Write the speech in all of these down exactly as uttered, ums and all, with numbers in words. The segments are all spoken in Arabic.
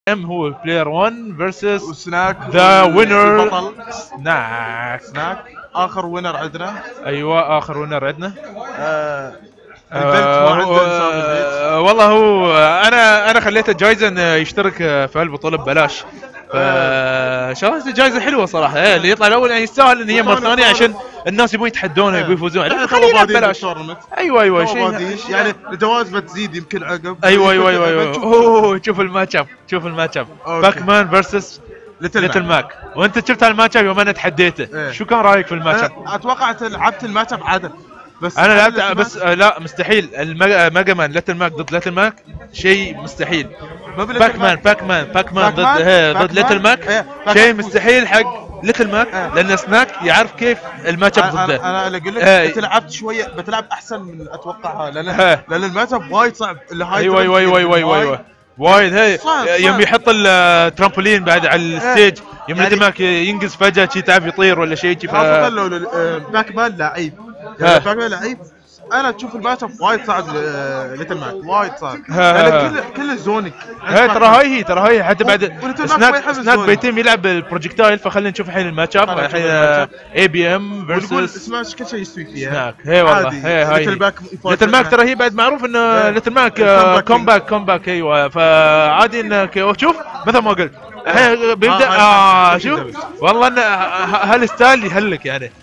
ام هو بلاير واحد فيرسس وسناك ذا وينر بطل سناك. سناك اخر وينر عندنا. ايوه اخر وينر عندنا. آه البنت آه ما عنده نظام البيت. آه والله هو انا انا خليته جايزه انه يشترك في البطوله ببلاش. فشغلت جائزه حلوه صراحه. إيه اللي يطلع الاول يعني يستاهل ان هي مره ثانيه عشان الناس يبون يتحدونه يبون يفوزون عليه. خلينا ببلاش. ايوه ايوه شيء يعني الجوائز بتزيد يمكن عقب. ايوه ايوه ايوه ايوه اوه شوف الماتش اب شوف الماتش اب باك مان فيرسس ليتل ماك. وانت شفت هالماتش اب يوم انا تحديته. إيه. شو كان رايك في الماتش اب؟ اتوقع لعبت الماتش اب عدل بس انا لعبت بس آه لا مستحيل. الميجا مان ليتل ماك ضد ليتل ماك شيء مستحيل. باك مان باك مان باك مان ضد ضد ليتل ماك شيء مستحيل حق ليتل ماك. آه. لان سناك يعرف كيف الماتش اب ضده. انا انا اقول لك آه. انت لعبت شويه بتلعب احسن من اتوقعها لان آه. لان الماتش اب وايد صعب. اللي هاي ايوه ايوه ايوه ايوه ايوه ايوه وايد. هي يوم يحط الترامبولين بعد على الستيج يوم يعني ليتل ماك ينقز فجاه شي تعرف يطير ولا شيء ف... افضل لو باك مان لعيب يعني باك مان لعيب. انا تشوف الماتش اب وايد صعب ليتل ماك وايد صعب يعني كل كل زونك. هي ترى هاي هي ترى هي حتى بعد سناك سناك بيتم يلعب بالبروجكتايل. فخلينا نشوف الحين الماتش اب الحين اي بي ام فيرسس سماش كل شيء يستوي فيها سناك. هي والله هي هاي ليتل ماك ترى هي بعد معروف انه ليتل ماك كومباك كومباك. ايوه فعادي انك شوف مثل ما قلت الحين بيبدا اه شوف والله ان هالستايل يهلك يعني.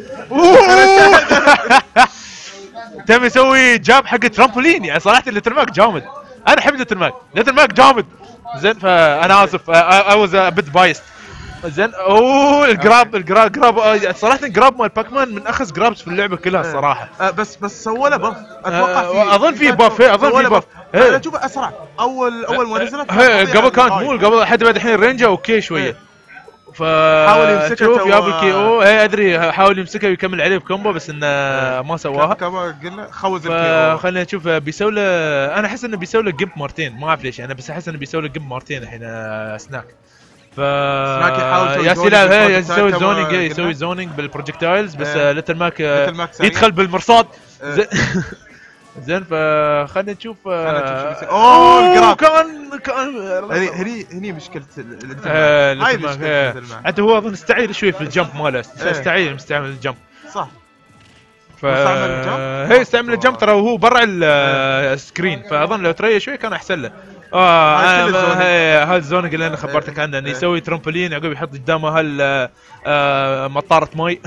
تم يسوي جاب حق ترامبولين يعني صراحه ليتل ماك جامد. انا احب ليتل ماك ليتل ماك جامد زين. فانا اسف اي واز بيت بايست زين. اوه الجراب الجراب جراب صراحه الجراب مال باك مان من اخس جرابس في اللعبه كلها الصراحه. بس بس سووا له بف اتوقع في اظن في بف اظن في بف. انا اشوف اسرع اول اول ما نزلت قبل كانت مو قبل حتى بعد الحين رينجا اوكي شويه. فحاول يمسكه شوف جاب الكي او. اي ادري حاول يمسكه ويكمل عليه بكومبو بس انه ما سواها. كما قلنا خوذ الكي او. خلينا نشوف بيسوي له. انا احس انه بيسوي له جيمب مرتين ما اعرف ليش انا بس احس انه بيسوي له جيمب مرتين الحين سناك. ف يا سلام هي يسوي زونينج يسوي زونينج بالبروجكتايلز بس ليتل ماك يدخل بالمرصاد زين. فخلينا نشوف. اوه الجراب كان كان هني هني هني مشكله هاي مشكله. حتى هو اظن استعيل شوي في الجمب ماله استعيل مستعمل الجمب صح. ف هي استعمل الجمب ترى وهو برا السكرين. فاظن لو تريا شوي كان احسن له. اه هذا الزونج اللي انا خبرتك عنه انه يسوي ترامبولين عقب يحط قدامه هال مطاره ماي.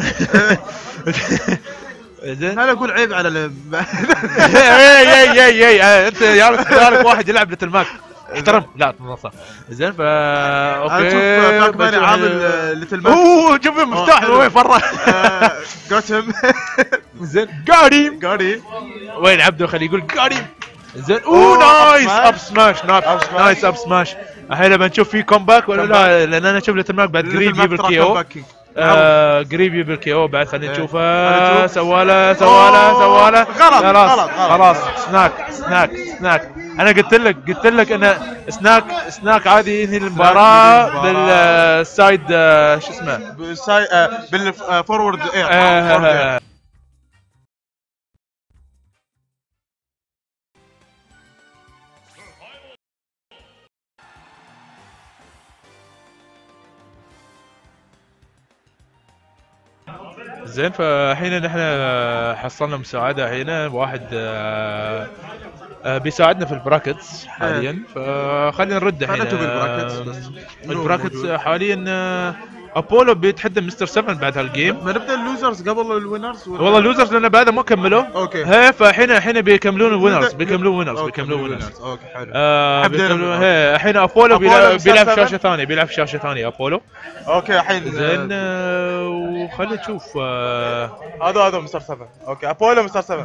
زين انا اقول عيب على ال اي اي اي اي انت يالك واحد يلعب ليتل ماك احترم لا تنصح زين. فا اوكي شوف باك مان عامل ليتل ماك. اوه شوف المفتاح وين فرح جوتهم زين. قاريم قاريم وين عبده خليه يقول قاريم زين. اوه نايس اب سماش نايس اب سماش. الحين بنشوف في كومباك ولا لا لان انا اشوف ليتل ماك بعد قريب يجيب الكي او. آه قريب يجيب الكي او بعد. خلينا نشوفه سواله سواله سواله خلاص خلاص سناك سناك سناك. انا قلت لك قلت لك ان سناك سناك عادي ينهي المباراه بالسايد شو اسمه بالسايد بالفورورد اير. زين فالحين نحن حصلنا مساعده هنا واحد آآ آآ بيساعدنا في البراكتس حاليا. فخلينا نرد الحين البراكتس. البراكتس حاليا ابولو بيتحدى مستر سفن بعد هالجيم. ما نبدا اللوزرز قبل الوينرز والله اللوزرز لان بعد ما كملوا. اوكي هي فالحين الحين بيكملون الوينرز بيكملون وينرز بيكملون وينرز. اوكي حلو. آه الحين ابولو بيلعب في شاشه ثانيه بيلعب في شاشه ثانيه ابولو. اوكي الحين زين وخلينا نشوف. هذا هذا مستر سفن. اوكي ابولو مستر سفن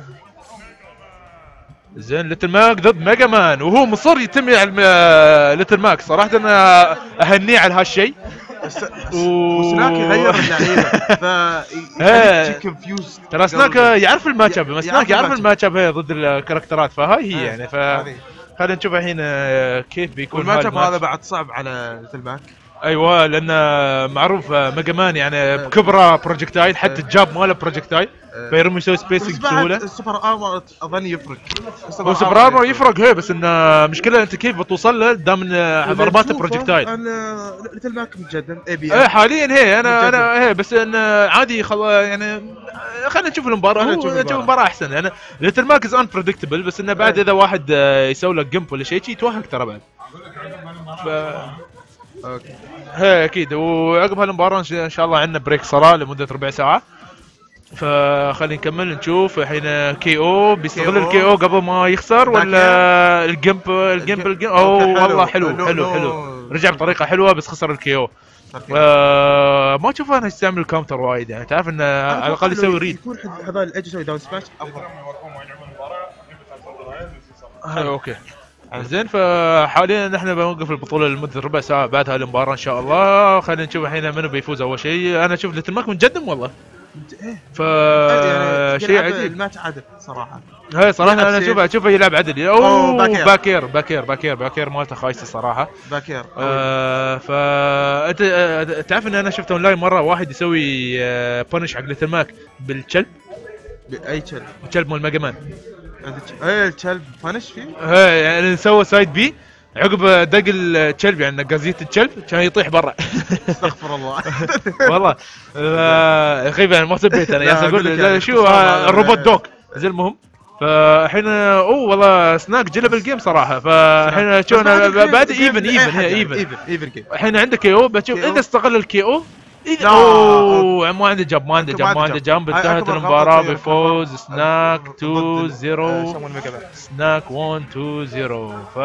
زين. ليتل ماك ضد ميجا مان وهو مصر يتم على ليتل ماك. صراحه انا اهنيه على هالشيء. وسناك يغير اللعيبه ف كونفيوز. ترى سناك يعرف الماتش اب سناك يعرف الماتش اب ضد الكاركترات. فهاي هي يعني ف خلينا نشوف الحين كيف بيكون الماتش اب هذا بعد صعب على ليتل ماك. ايوه لان معروف ميجا مان يعني بكبره بروجكتايل، حتى الجاب ماله بروجكتايل فيرمي يسوي سبيسنج بسهوله. السوبر ارمر اظن يفرق. السوبر ارمر يفرق هي، بس انه مشكله انت كيف بتوصل له دام ان ضربات بروجكتايل. انا ليتل ماك متجدد اي بي ايه حاليا هي انا انا هي بس انه عادي خل يعني خلينا نشوف المباراه، نشوف المباراه احسن يعني. ليتل ماك از ان بريدكتبل، بس انه بعد اذا واحد يسوي لك جمب ولا شيء يتوهق ترى بعد. ف اوكي هي اكيد. وعقب هالمباراه ان شاء الله عندنا بريك صلاه لمده ربع ساعه، فخلينا نكمل نشوف الحين. كي او بيستغل الكي او قبل ما يخسر ولا الجمب الجمب الجمب اوه والله حلو حلو حلو، رجع بطريقه حلوه بس خسر الكي او. آه ما اشوف انا يستعمل الكاونتر وايد يعني، تعرف انه على الاقل يسوي ريد. يكون هذا الايدج يسوي داون سماش افضل. اوكي زين. فحاليا نحن بنوقف البطوله لمده ربع ساعه بعد هالمباراه ان شاء الله. خلينا نشوف الحين منو بيفوز اول شيء. انا اشوف ليتل ماك متقدم والله، ف شيء عجيب. الماتش عدل صراحه. هي صراحه انا اشوف اشوفه يلعب عدل. اوه باكير باكير باكير باكير مالته خايسه صراحه. باكير آه فانت آه تعرف ان انا شفت اونلاين مره واحد يسوي آه بونش حق ليتل ماك بالكلب. باي كلب؟ الكلب مال ميجا مان. ايه الكلب بونش فيه؟ ايه يعني سوى سايد بي عقب دق الكلب يعني نقازيه الكلب كان يطيح برا. استغفر الله. والله يا اخي يعني ما سبيت انا يا اقول شو الروبوت دوك زين. المهم فالحين اوه والله سناك جلب الجيم صراحه. فالحين شو انا بعد ايفن ايفن هي ايفن ايفن جيم. الحين عندك كي او بشوف اذا استغل الكي او. اذا اوه ما عنده جاب ما عنده جاب ما عنده جاب انتهت المباراه بفوز سناك اثنين صفر سناك واحد اثنين صفر. ف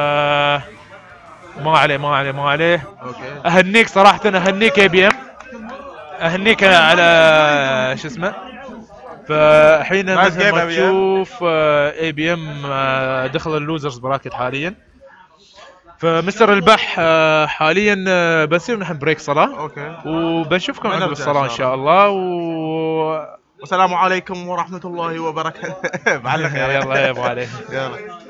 ما عليه ما عليه ما عليه. اهنيك صراحه اهنيك يا بي ام، اهنيك على شو اسمه. فالحين مثل ما تشوف اي بي ام دخل اللوزرز براكت حاليا. فمستر البح حاليا بنصير نحن بريك صلاه. اوكي وبنشوفكم عند الصلاه ان شاء الله. و والسلام عليكم ورحمه الله وبركاته. بعلق يلا يا ابو علي يلا.